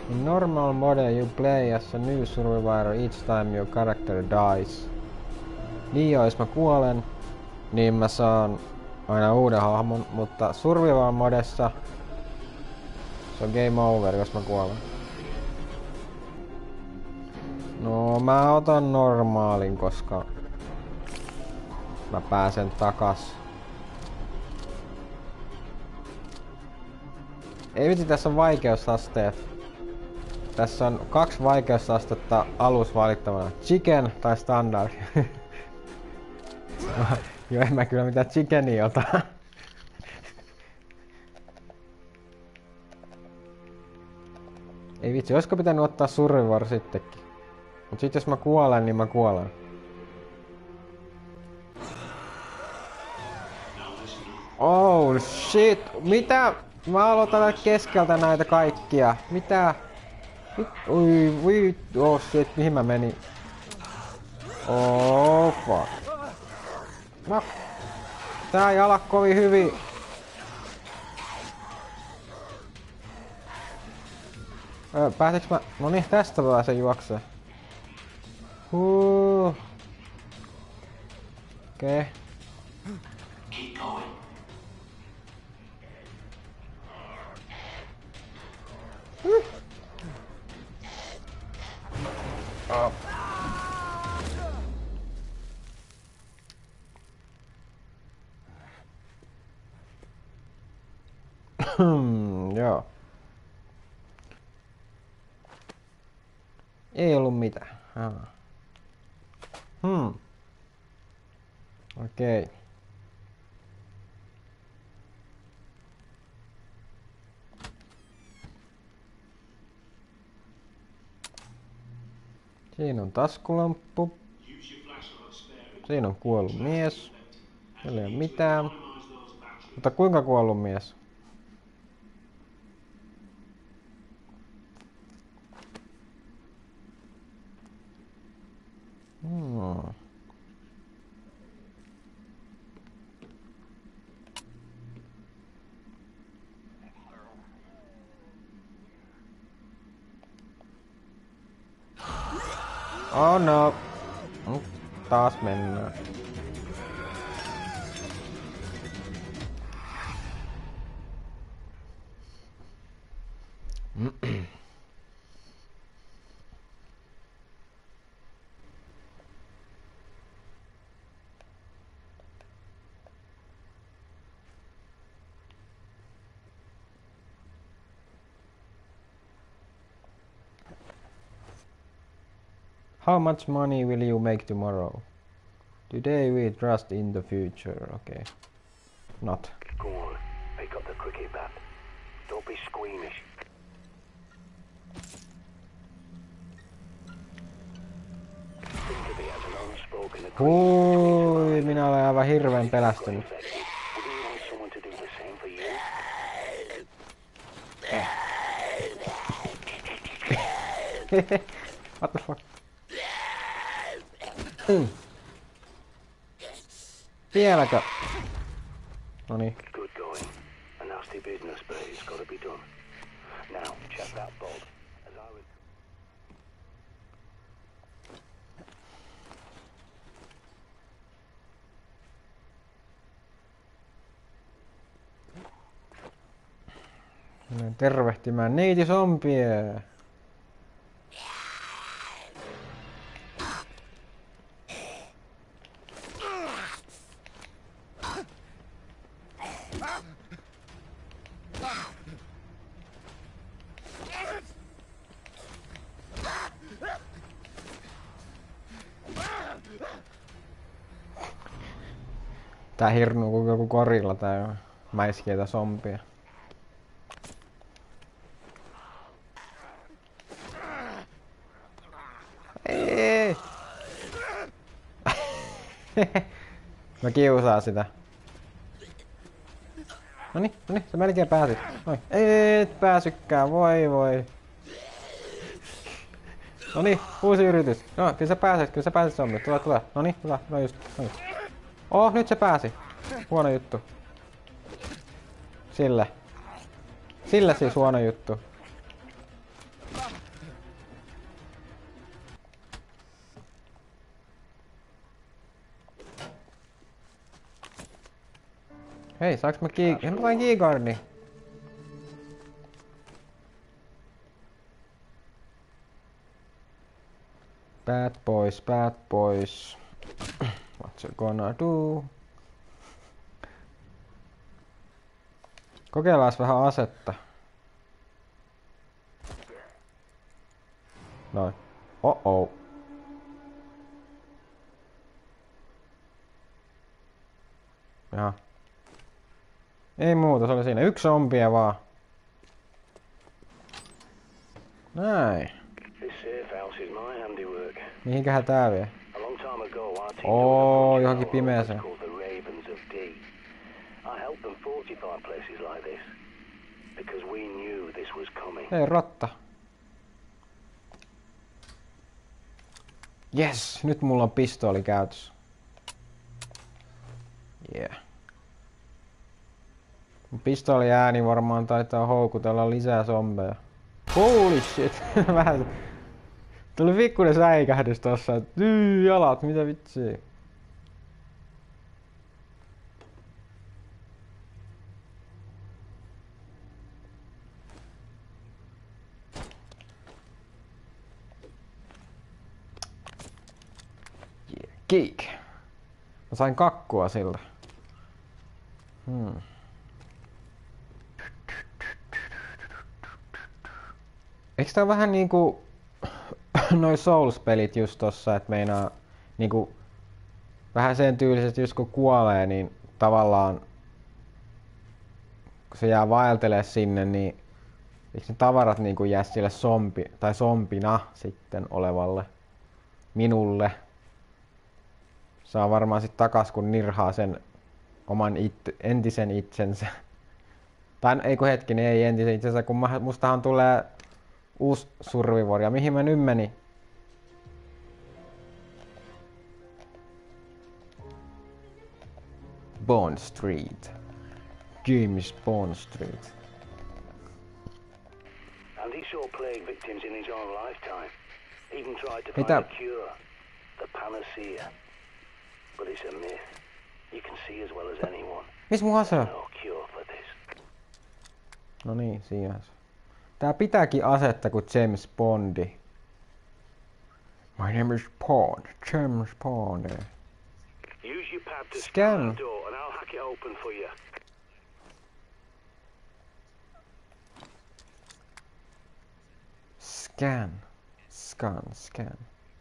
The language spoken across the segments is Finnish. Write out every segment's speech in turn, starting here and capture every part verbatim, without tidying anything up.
In normal mode you play as a new survivor each time your character dies. Niin jo, jos mä kuolen, niin mä saan aina uuden hahmon, mutta survival modessa se on game over, jos mä kuolen. No mä otan normaalin, koska mä pääsen takas. Ei vitsi, tässä on vaikeusasteet. Tässä on kaksi vaikeusastetta alus valittavana. Chicken tai standard. Joo, en mä kyllä mitään chickenia ota. Ei vitsi, olisiko pitänyt ottaa survivor sittenkin? Mut sit jos mä kuolen, niin mä kuolen. Oh shit! Mitä? Mä aloitan keskeltä näitä kaikkia. Mitä? Mit? Oi voi. Oh shit, mihin mä menin? Oh fuck. No. Tää ei ala kovin hyvin. Öö, pääseks mä? Noniin, tästä pääsen juoksee. Huu. Okei. Okay. Oh. Joo. Ei ollut mitään. Ah. Hmm. Okei. Okay. Siinä on taskulamppu. Siinä on kuollut mies. Siellä ei ole mitään. Mutta kuinka kuollut mies? Hmm. Oh no. Taas mennään. How much money will you make tomorrow? Today we trust in the future. Okay. Not. Go on. Pick up the cricket bat. Don't be squeamish. Think of it as an unspoken agreement. Hui, minä olen aivan hirveän pelästynyt. Would you want someone to do the same for you? What the fuck? Mm. Vieläkö? Noniin. Good going. A nasty business, but it's got to be done. Now, check that bolt. As I was... Menen tervehtimään neiti zombie. Tää hirnuu kuin joku gorilla tää mäiskiä zombia. Ei. Mä kiusaan sitä. Noni, noni, sä melkein pääsit. Noin. Ei et pääsykään, voi voi. Noni, uusi yritys. No, kyllä sä pääset, kyllä sä pääset zombi. Tule, tule. Noni, tule, no just, noni. Oh, nyt se pääsi. Huono juttu. Sille. Sille siis huono juttu. Hei, saaks mä key... Hei, mä sain keycardi. Bad boys, bad boys. What you gonna do? Kokeillaan vähän asetta. Noin. Oh oh. Jaha. Ei muuta, se oli siinä. Yksi zombie vaan. Näin. Mihinkähän tää vie? Oo, johonkin pimeeseen. Hei, rotta. Yes, nyt mulla on pistooli käytössä. Yeah. Pistooli ääni varmaan taitaa houkutella lisää zombeja. Holy shit! Vähän... Tuli pikkuinen säikähdys tossa, et yy, jalat, mitä vitsiä. Yeah, geek. Mä sain kakkua sillä. Hmm. Eiks tää vähän niinku noi Souls-pelit just tossa, et meinaa niinku vähän sen tyylisesti just kun kuolee, niin tavallaan kun se jää vaeltelee sinne, niin eiks ne tavarat niinku jää sille zombi tai zombina sitten olevalle minulle. Saa varmaan sit takas kun nirhaa sen oman it, entisen itsensä. Tai ei kun hetkinen, ei entisen itsensä, kun mä, mustahan tulee uusi Survivor, ja mihin mä nyt menin? Bond Street. James Bond Street. And he saw plague victims in his own lifetime. Even tried to find Mitä? a cure, the panacea. But it's a myth. You can see as well as anyone. Miss mun ase? No cure for this. No niin, siinä se. Tää pitääkin asetta kuin James Bondi. My name is Bond. James Bond. Use your pad to Scan. scan the door and I'll hack it open for you. Scan. Scan. Scan.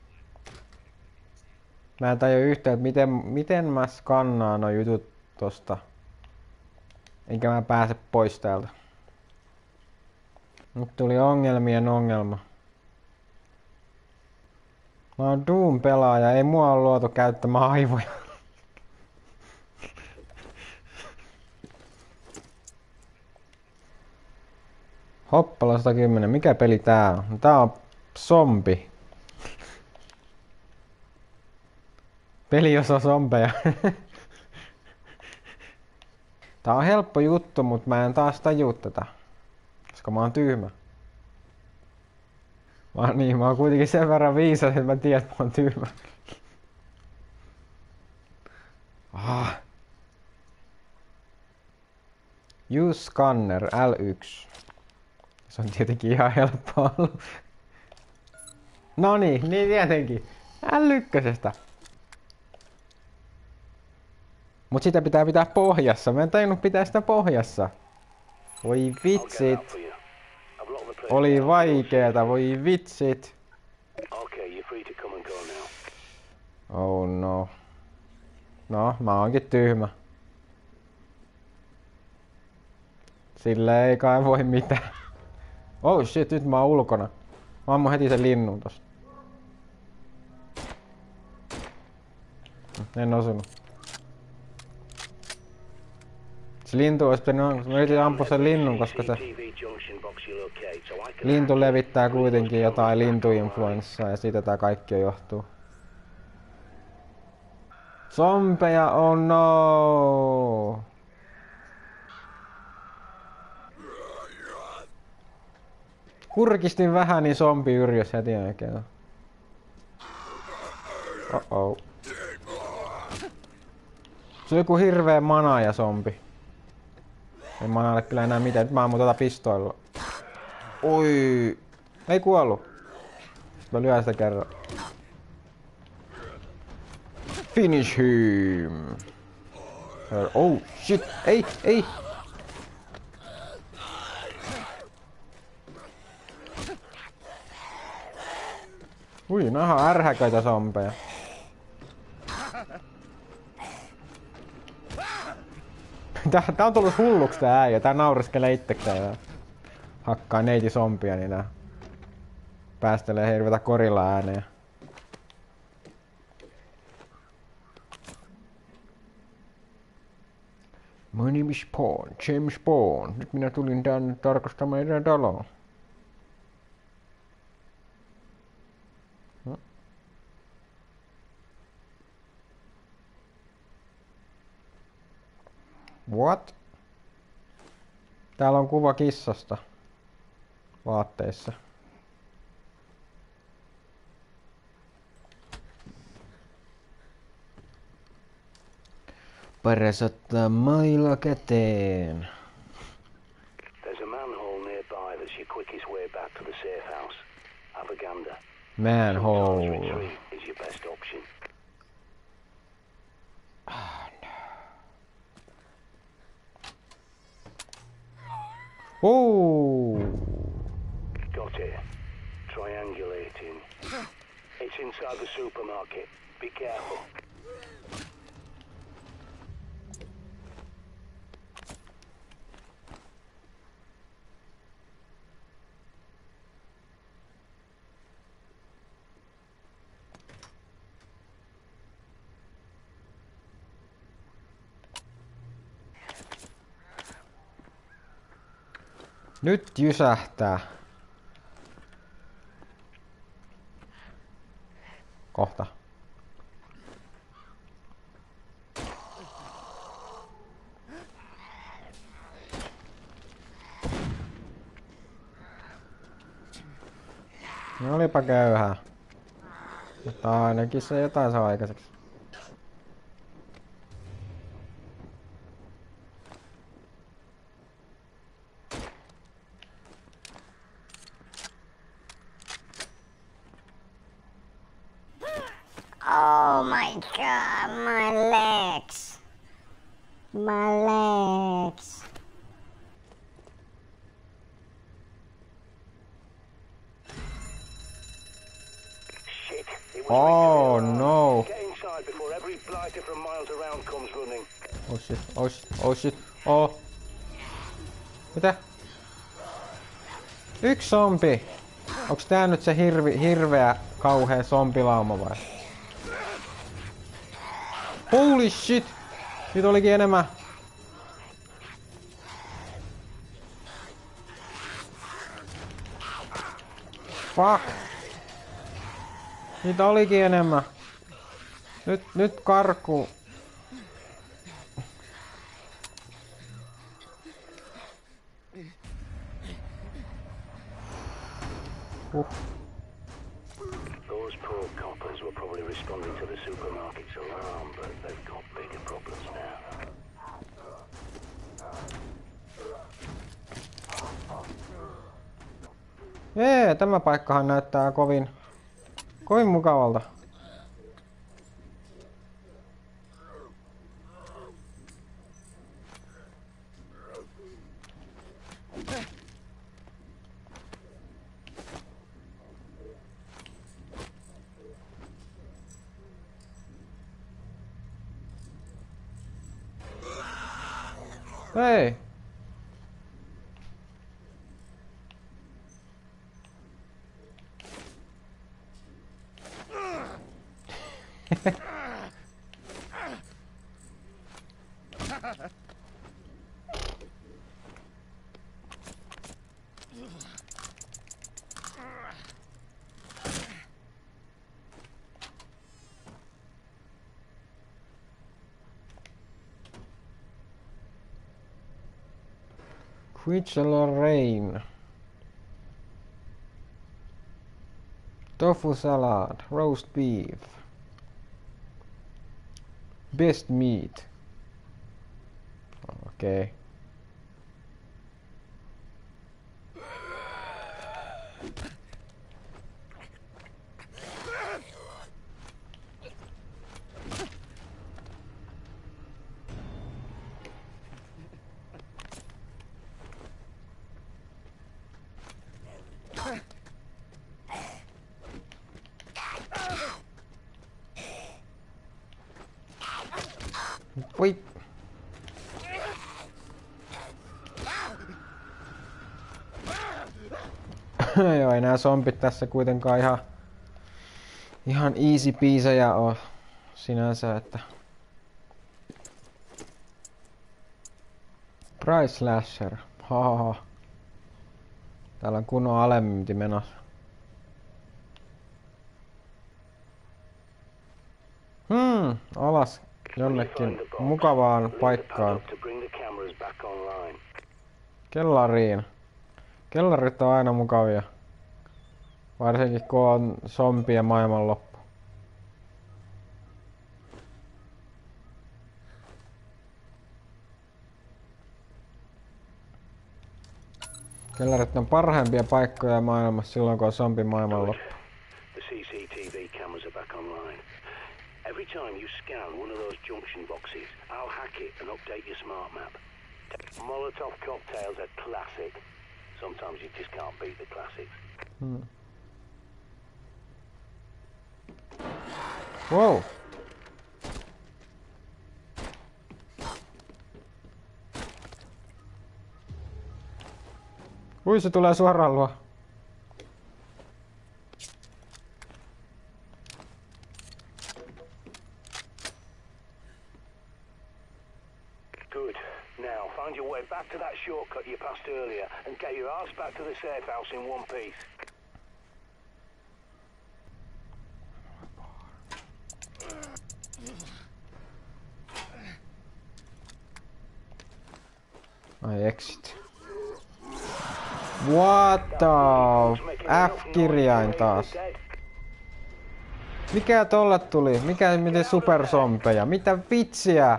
Mä en tajua yhtään, että miten, miten mä skannaan nuo jutut tosta. Enkä mä pääse pois täältä. Nyt tuli ongelmien ongelma. Mä oon Doom-pelaaja, ei mua oo luotu käyttämään aivoja. Hoppala sata kymmenen, mikä peli tää on? Tää on zombi. Peli, jossa on zombeja. Tää on helppo juttu, mut mä en taas tajuu tätä. Koska mä oon tyhmä. Mä oon, niin, mä oon kuitenkin sen verran viisas, että mä tiedän, että mä oon tyhmä. Ah. Use scanner L yksi. Se on tietenkin ihan helppoa ollut. Noniin, niin tietenkin. L yksi. Mut sitä pitää pitää pohjassa. Mä en tajunnut pitää sitä pohjassa. Voi vitsit. Oli vaikeeta, voi vitsit. Oh no. No, mä oonkin tyhmä. Sille ei kai voi mitään. Oh shit, nyt mä oon ulkona. Mä ammun heti sen linnun tosta. En osunut. Se lintu olisi pitänyt, mä yritin ampua sen linnun, koska se lintu levittää kuitenkin jotain lintuinfluenssaa ja siitä tää kaikki johtuu. Zombeja, oh no! Kurkistin vähän, niin zombi yrjös heti oikein. Oh oh. Se on joku hirveä mana ja zombi. En mä anna kyllä enää mitään. Nyt mä ammun tota pistoilla. Oi! Ei kuollu. Sitten mä lyön sitä kerran. Finish him! Oh shit! Ei! Ei! Ui, nää on ärhäköitä zombeja. Tää, tää on tullut hulluks tää äijä. Tää naureskelee itsekseen ja hakkaa neiti zombia, niin nää päästelee hirvetä korilla ääneen. My name is Bond, James Bond. Nyt minä tulin tänne tarkastamaan meidän taloa. No. What? Täällä on kuva kissasta vaatteissa. Paras ottaa mailla käteen. There's a manhole nearby that's your quickest way back to the safe house. Have a gander. Manhole. Sometimes retreat is your best option. Ah, no. Oh. Got it. Triangulating. It's inside the supermarket. Be careful. Nyt jysähtää. Kohta. No olipa köyhää. Mutta ainakin se jotain saa aikaiseksi. Oh my god, my legs. My legs. Shit. It was Oh originally no. Get inside before every blighter from miles around comes running. Oh shit, oh shit, oh shit, oh. Mitä? Yksi zombi. Onks tää nyt se hirvi, hirveä kauhea zombilauma vai? Holy shit! Nyt olikin enemmän. Fuck! Niitä olikin enemmän. Nyt, nyt karkuun. Uh. Those poor coppers were probably responding to the supermarket's alarm, but they've got bigger problems now. Jee, tämä paikkahan näyttää kovin, kovin mukavalta. Hei! Quitchell Rain. Tofu salad, roast beef. Best meat. Okei. Okay. Voi. Joo, ei nää zombit tässä kuitenkaan ihan ihan easy peasejä oo sinänsä, että Price Slasher. Hahaha. Täällä on kunnon alemminti menossa. Hmm, alas jonnekin mukavaan paikkaan. Kellariin. Kellarit on aina mukavia. Varsinkin kun on zombien maailmanloppu. Kellarit on parhaimpia paikkoja maailmassa silloin kun on zombi maailmanloppu. The C C T V cameras are back online. Every time you scan one of those junction boxes, I'll hack it and update your smart map. Molotov cocktails are classic. Sometimes you just can't beat the classics. Hmm. Wow. Ui, se tulee suoraan luo. Good. Now, find your way back to that shortcut you passed earlier and get your ass back to the safe house in one piece. Ai exit. What the F-kirjain taas. Mikä tolle tuli? Mikä miten superzombeja? Mitä vitsiä?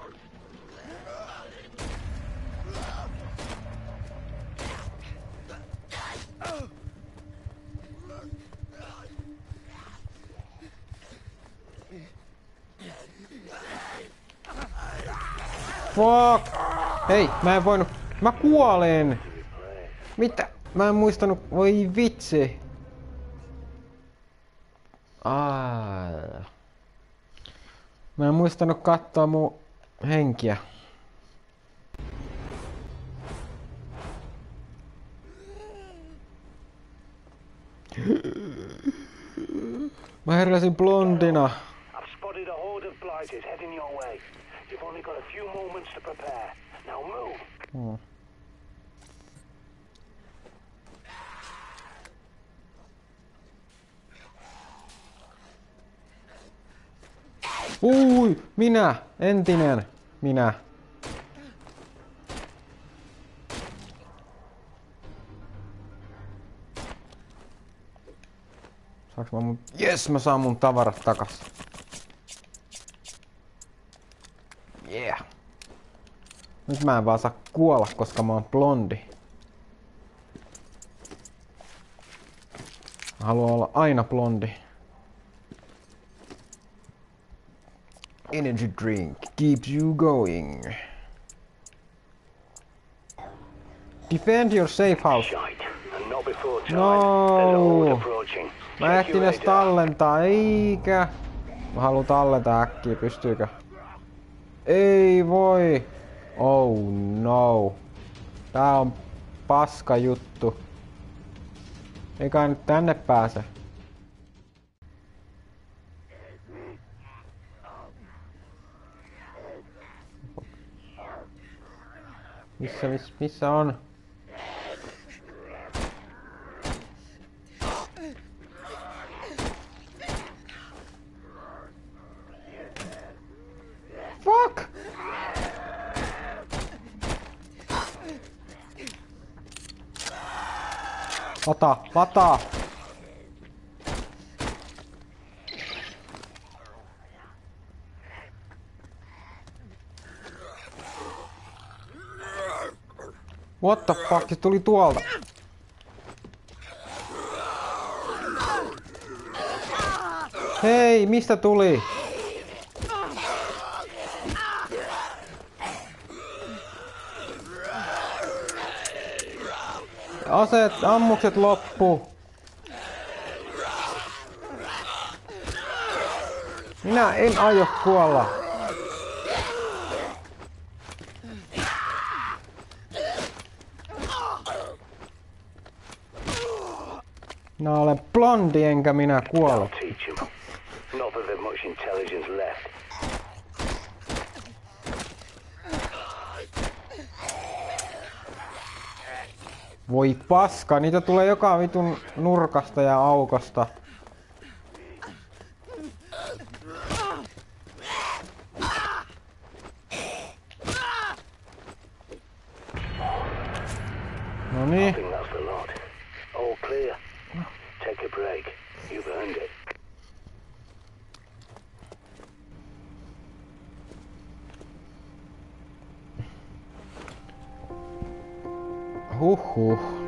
Fuck! Hei, mä en voinut... Mä kuolin! Mitä? Mä en muistanut... Voi vitsi! Aa. Mä en muistanut katsoa mun henkiä. Mä heräsin blondina. I've spotted a horde of blighters heading your way. You've only got a few moments to prepare. Now move. Hmm. Ui, minä, entinen, minä. Saaks mä mun... Jes, mä saan mun tavarat takas. Yeah. Nyt mä en vaan saa kuolla, koska mä oon blondi. Mä haluan olla aina blondi. Energy drink keeps you going. Defend your safe house. No. Mä ehtin edes tallentaa, eikä. Mä haluan tallentaa äkkiä, pystyykö? Ei voi. Oh no. Tää on paska juttu. Ei kai nyt tänne pääse. Missä, missä, missä on? Fuck! Lata, lata! What the fuck, se tuli tuolta. Hei, mistä tuli? Aseet, ammukset loppu. Minä en aio kuolla. Minä olen blondi enkä minä kuole. Teach him. Not that there's much intelligence left. Voi paska, niitä tulee joka vitun nurkasta ja aukosta. No I niin. think that's the lot. All clear. Take a break. You've earned it. Huhhuh.